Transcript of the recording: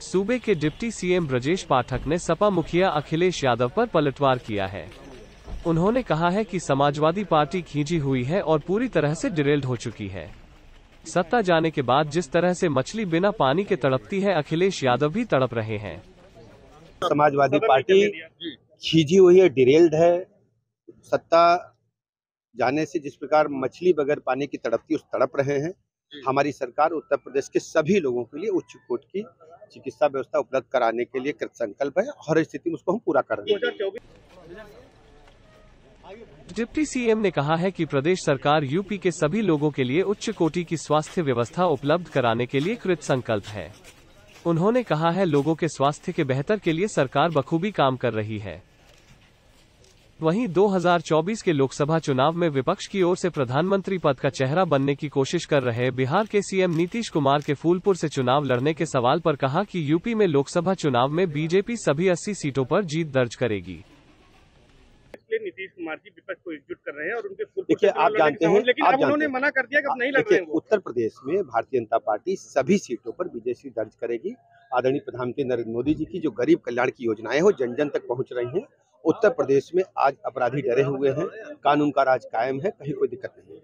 सूबे के deputy CM Brajesh Pathak ने सपा मुखिया अखिलेश यादव पर पलटवार किया है। उन्होंने कहा है कि समाजवादी पार्टी खींची हुई है और पूरी तरह से डिरेल्ड हो चुकी है। सत्ता जाने के बाद जिस तरह से मछली बिना पानी के तड़पती है, अखिलेश यादव भी तड़प रहे हैं। समाजवादी पार्टी खींची हुई है, डिरेल्ड है। सत्ता जाने से जिस प्रकार मछली बगैर पानी की तड़पती उस तड़प रहे हैं। हमारी सरकार उत्तर प्रदेश के सभी लोगों के लिए उच्च कोटि की चिकित्सा व्यवस्था उपलब्ध कराने के लिए कृत संकल्प है। हर स्थिति में उसको हम पूरा कर रहे हैं। डिप्टी सीएम ने कहा है कि प्रदेश सरकार यूपी के सभी लोगों के लिए उच्च कोटि की स्वास्थ्य व्यवस्था उपलब्ध कराने के लिए कृत संकल्प है। उन्होंने कहा है, लोगों के स्वास्थ्य के बेहतर के लिए सरकार बखूबी काम कर रही है। वहीं 2024 के लोकसभा चुनाव में विपक्ष की ओर से प्रधानमंत्री पद का चेहरा बनने की कोशिश कर रहे बिहार के सीएम नीतीश कुमार के फूलपुर से चुनाव लड़ने के सवाल पर कहा कि यूपी में लोकसभा चुनाव में बीजेपी सभी 80 सीटों पर जीत दर्ज करेगी। नीतीश कुमार जी विपक्ष को एकजुट कर रहे हैं और उनके देखिए, आप जानते हैं, लेकिन अब उन्होंने मना कर दिया कि अब नहीं लड़ रहे हैं। उत्तर प्रदेश में भारतीय जनता पार्टी सभी सीटों पर विजय दर्ज करेगी। आदरणीय प्रधानमंत्री नरेंद्र मोदी जी की जो गरीब कल्याण की योजनाएं हो जन जन तक पहुंच रही हैं। उत्तर प्रदेश में आज अपराधी डरे हुए हैं, कानून का राज कायम है, कहीं कोई दिक्कत नहीं।